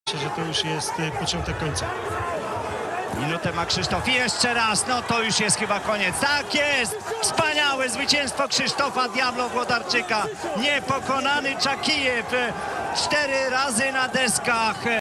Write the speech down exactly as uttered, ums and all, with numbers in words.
Myślę, że to już jest początek końca. Minutę ma Krzysztof i jeszcze raz, no to już jest chyba koniec. Tak jest! Wspaniałe zwycięstwo Krzysztofa Diablo Włodarczyka. Niepokonany Czakijew. Cztery razy na deskach.